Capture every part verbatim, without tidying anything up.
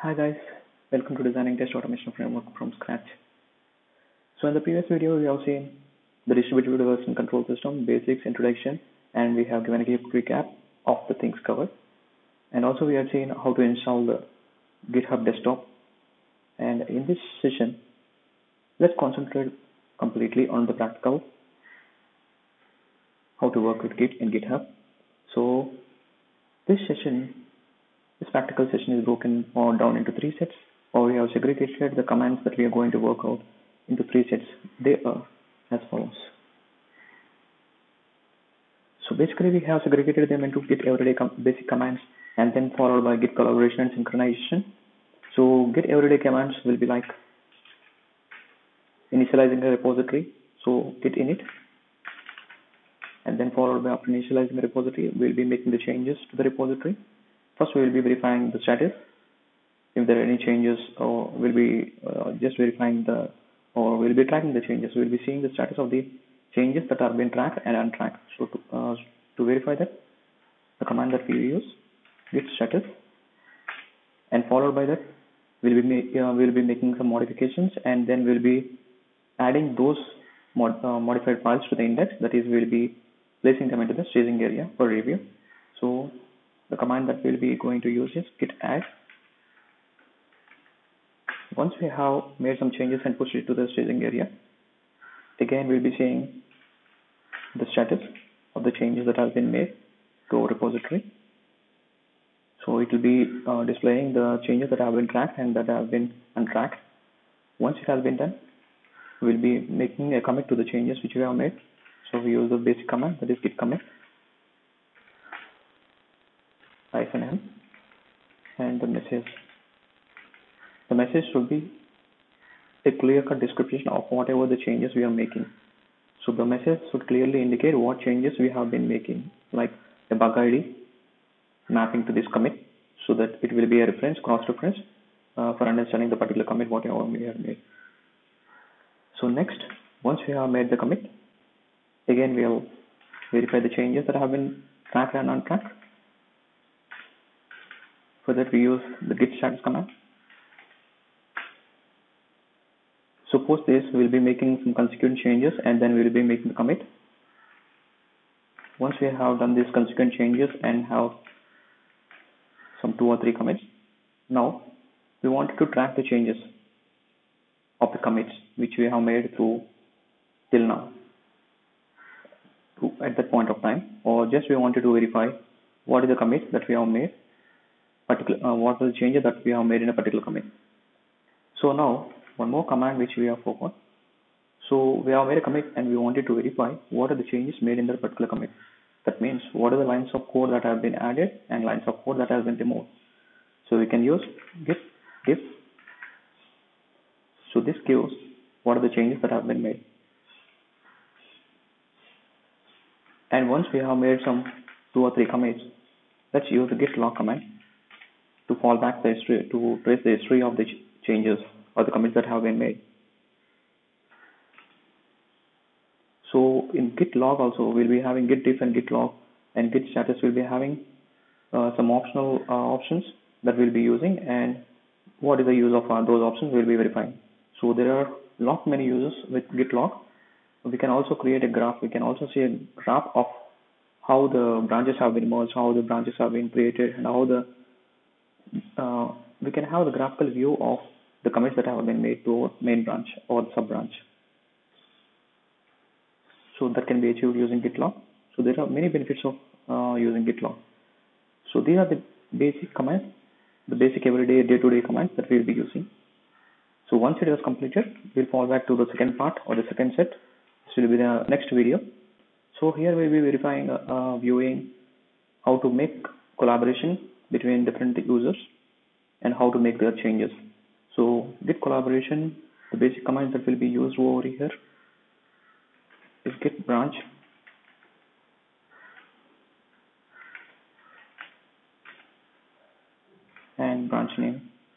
Hi guys, welcome to designing test automation framework from scratch. So in the previous video, we have seen the distributed version control system, basics, introduction, and we have given a quick recap of the things covered. And also we have seen how to install the GitHub desktop. And in this session, let's concentrate completely on the practical, how to work with Git in GitHub. So this session This practical session is broken down into three sets, or we have segregated the commands that we are going to work out into three sets. They are as follows. So basically we have segregated them into Git everyday com basic commands and then followed by Git collaboration and synchronization. So Git everyday commands will be like initializing a repository, so Git init, and then followed by after initializing the repository, we'll be making the changes to the repository. First, we will be verifying the status. If there are any changes, or we'll be uh, just verifying the, or we'll be tracking the changes. We'll be seeing the status of the changes that are being tracked and untracked. So to, uh, to verify that, the command that we use, git status, and followed by that, we'll be uh, we'll be making some modifications, and then we'll be adding those mod, uh, modified files to the index. That is, we'll be placing them into the staging area for review. So the command that we'll be going to use is git add. Once we have made some changes and pushed it to the staging area, again we'll be seeing the status of the changes that have been made to our repository. So it will be uh, displaying the changes that have been tracked and that have been untracked. Once it has been done, we'll be making a commit to the changes which we have made. So we use the basic command, that is git commit hyphen m, and the message. The message should be a clear-cut description of whatever the changes we are making. So the message should clearly indicate what changes we have been making, like a bug I D mapping to this commit, so that it will be a reference, cross-reference uh, for understanding the particular commit whatever we have made. So next, once we have made the commit, again we will verify the changes that have been tracked and untracked. For that, we use the git status command. So post this, we'll be making some consequent changes, and then we'll be making the commit. Once we have done these consequent changes and have some two or three commits, now we wanted to track the changes of the commits which we have made through till now to, at that point of time, or just we wanted to verify what is the commit that we have made. Particular, uh, what are the changes that we have made in a particular commit. So now one more command which we have forgot. So we have made a commit and we wanted to verify what are the changes made in that particular commit. That means what are the lines of code that have been added and lines of code that have been removed. So we can use git diff. So this gives what are the changes that have been made. And once we have made some two or three commits, let's use the git log command to fall back the history, to trace the history of the ch changes or the commits that have been made. So in git log also, we'll be having git diff and git log, and git status will be having uh, some optional uh, options that we'll be using, and what is the use of uh, those options we'll be verifying. So there are lot many uses with git log. We can also create a graph. We can also see a graph of how the branches have been merged, how the branches have been created, and how the Uh, we can have the graphical view of the commits that have been made to our main branch or the sub branch. So that can be achieved using git log. So there are many benefits of uh, using git log. So these are the basic commands, the basic everyday day-to-day commands that we'll be using. So once it is completed, we'll fall back to the second part or the second set. This will be the next video. So here we'll be verifying, uh, uh, viewing how to make collaboration between different users and how to make their changes. So git collaboration, the basic commands that will be used over here is git branch, and branch name.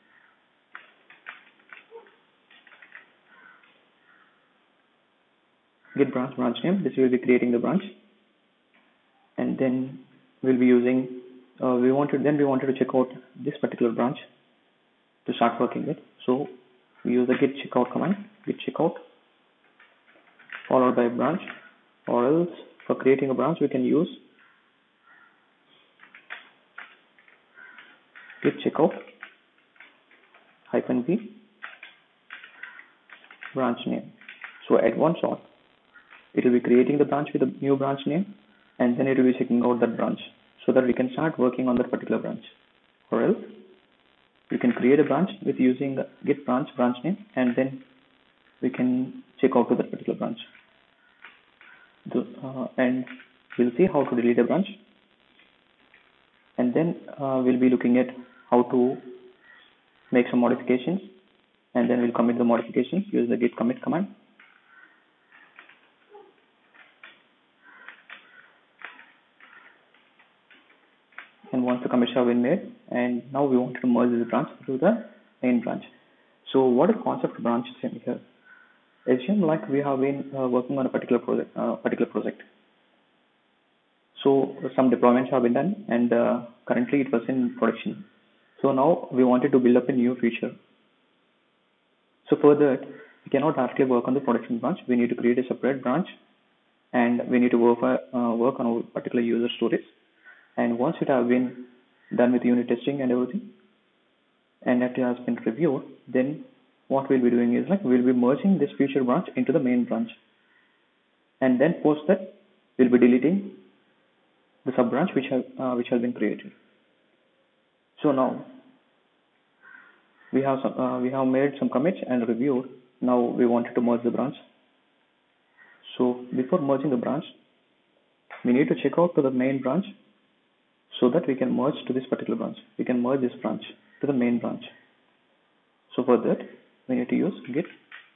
Git branch, branch name, this will be creating the branch, and then we'll be using uh, we wanted then we wanted to check out this particular branch to start working with. So we use the git checkout command, git checkout followed by branch, or else for creating a branch we can use git checkout hyphen v branch name. So at one shot it will be creating the branch with a new branch name, and then it will be checking out that branch so that we can start working on that particular branch. Or else you can create a branch with using the git branch branch name, and then we can check out to that particular branch. The, uh, and we'll see how to delete a branch, and then uh, we'll be looking at how to make some modifications, and then we'll commit the modifications, use the git commit command. And once the commits have been made, and now we want to merge the branch to the main branch. So what is concept of branches in here? Assume like we have been uh, working on a particular project, uh, particular project. So some deployments have been done, and uh, currently it was in production. So now we wanted to build up a new feature. So for that, we cannot directly work on the production branch. We need to create a separate branch, and we need to work, uh, work on our particular user stories. And once it has been done with unit testing and everything, and it has been reviewed, then what we'll be doing is like we'll be merging this feature branch into the main branch, and then post that we'll be deleting the sub branch which have uh, which has been created. So now we have some, uh, we have made some commits and reviewed. Now we wanted to merge the branch. So before merging the branch, we need to check out to the main branch so that we can merge to this particular branch. We can merge this branch to the main branch. So for that, we need to use git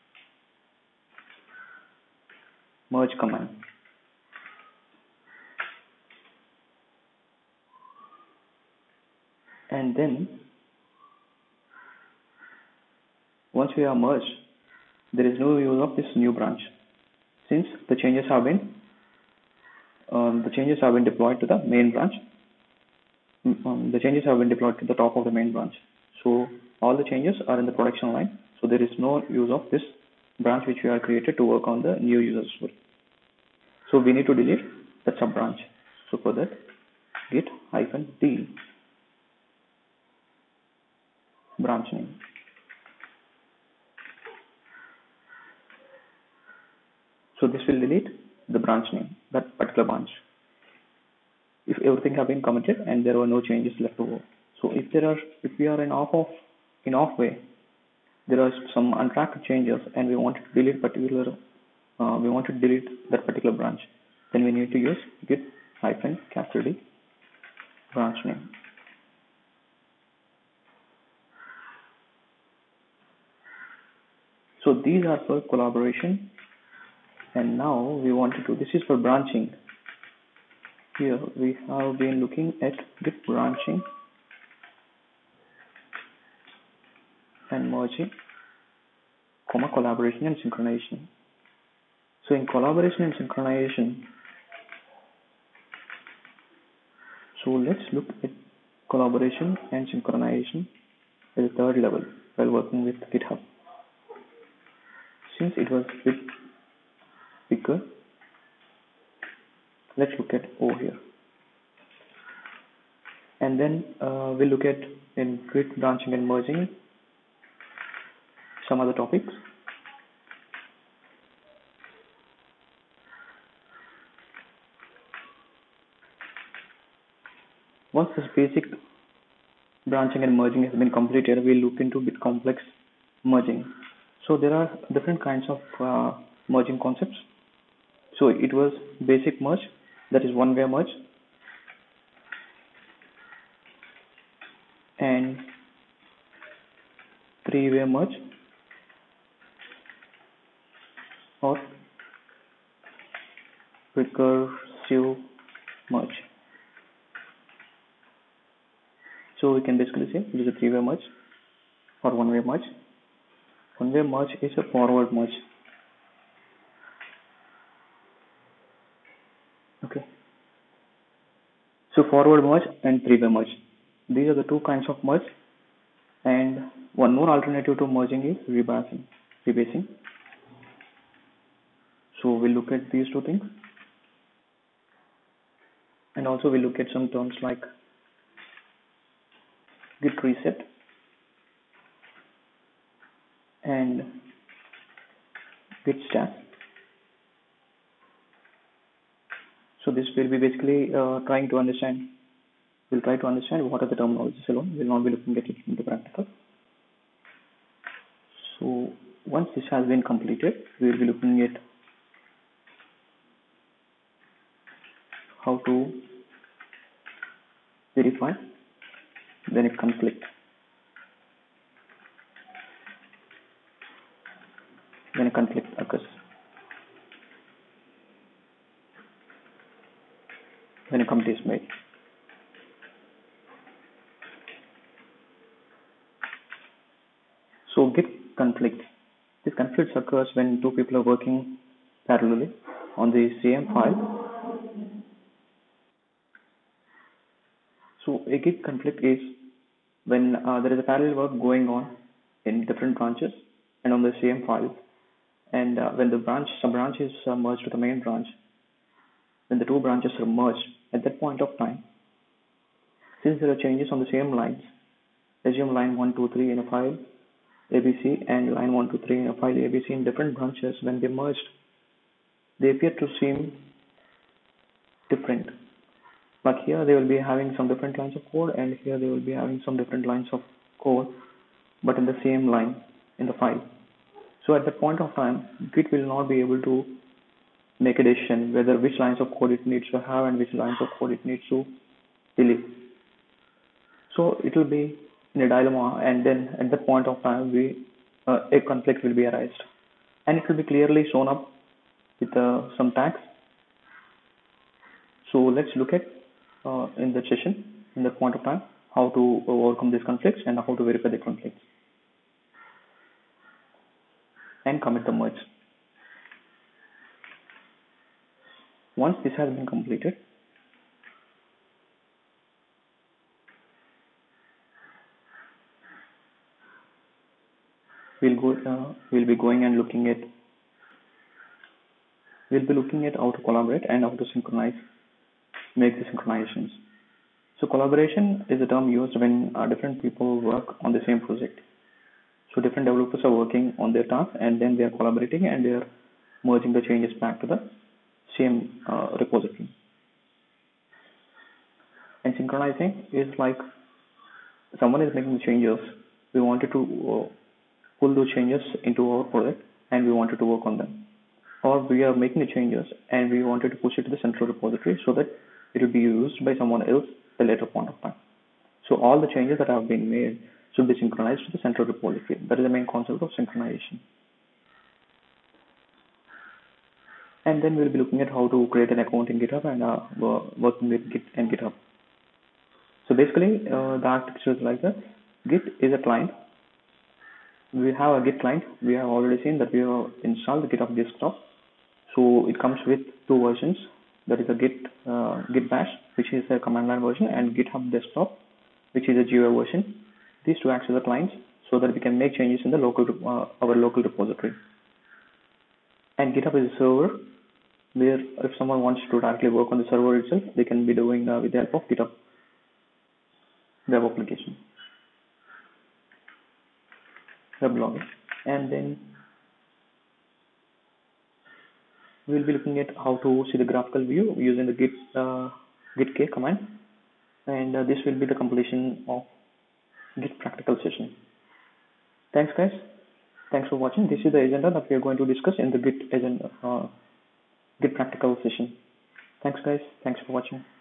merge command. And then once we are merged, there is no use of this new branch, since the changes have been um, the changes have been deployed to the main branch. Um, the changes have been deployed to the top of the main branch. So all the changes are in the production line. So there is no use of this branch which we have created to work on the new user story. So we need to delete that sub branch. So for that, git hyphen d branch name. So this will delete the branch name, that particular branch, if everything have been committed and there were no changes left over. So if there are, if we are in off of in off way, there are some untracked changes, and we want to delete particular, uh, we want to delete that particular branch, then we need to use git hyphen capital D branch name. So these are for collaboration, and now we want to do, this is for branching. Here we have been looking at git branching and merging, comma collaboration and synchronization. So in collaboration and synchronization, so let's look at collaboration and synchronization at the third level while working with GitHub. Since it was a bit bigger, let's look at over here, and then uh, we'll look at in git branching and merging some other topics. Once this basic branching and merging has been completed, we'll look into bit complex merging. So there are different kinds of uh, merging concepts. So it was basic merge, that is one-way merge, and three-way merge, or recursive merge. So we can basically say it is a three-way merge or one-way merge. One-way merge is a forward merge. Okay. So forward merge and three-way merge. These are the two kinds of merge, and One more alternative to merging is rebasing. rebasing. So we'll look at these two things. And also we'll look at some terms like git reset and git stat. So this will be basically uh, trying to understand, we'll try to understand what are the terminologies alone. We'll not be looking at it in the practical. So once this has been completed, we will be looking at how to verify, then a conflict, then a conflict occurs, then a commit is made. So git conflict. This conflict occurs when two people are working parallelly on the same file. So a git conflict is when uh, there is a parallel work going on in different branches and on the same file. And uh, when the branch, some branch is uh, merged to the main branch, when the two branches are merged, at that point of time, since there are changes on the same lines, assume line one, two, three in a file A B C and line one, two, three in a file A B C in different branches, when they merged, they appear to seem different. Like here they will be having some different lines of code, and here they will be having some different lines of code, but in the same line in the file. So at that point of time, Git will not be able to make a decision whether which lines of code it needs to have and which lines of code it needs to delete. So it will be in a dilemma, and then at that point of time, we uh, a conflict will be arised, and it will be clearly shown up with uh, some tags. So let's look at uh, in the session, in that point of time, how to overcome these conflicts and how to verify the conflicts and commit the merge. Once this has been completed, we'll go. Uh, we'll be going and looking at. We'll be looking at how to collaborate and how to synchronize, make the synchronizations. So collaboration is a term used when uh, different people work on the same project. So different developers are working on their task, and then they are collaborating and they are merging the changes back to the same uh, repository. And synchronizing is like someone is making changes. We wanted to uh, pull those changes into our project and we wanted to work on them. Or we are making the changes and we wanted to push it to the central repository so that it will be used by someone else at a later point of time. So all the changes that have been made should be synchronized to the central repository. That is the main concept of synchronization. And then we'll be looking at how to create an account in GitHub and uh, working with Git and GitHub. So basically, uh, the architecture is like that. Git is a client. We have a Git client. We have already seen that we have installed the GitHub desktop. So it comes with two versions. That is a Git uh, Git Bash, which is a command line version, and GitHub desktop, which is a G U I version. These two acts as the clients so that we can make changes in the local uh, our local repository. And GitHub is a server where if someone wants to directly work on the server itself, they can be doing uh, with the help of GitHub web application, web login. And then we'll be looking at how to see the graphical view using the git uh, gitk command. And uh, this will be the completion of Git practical session. Thanks guys. Thanks for watching. This is the agenda that we are going to discuss in the Git agenda, uh, Git practical session. Thanks guys. Thanks for watching.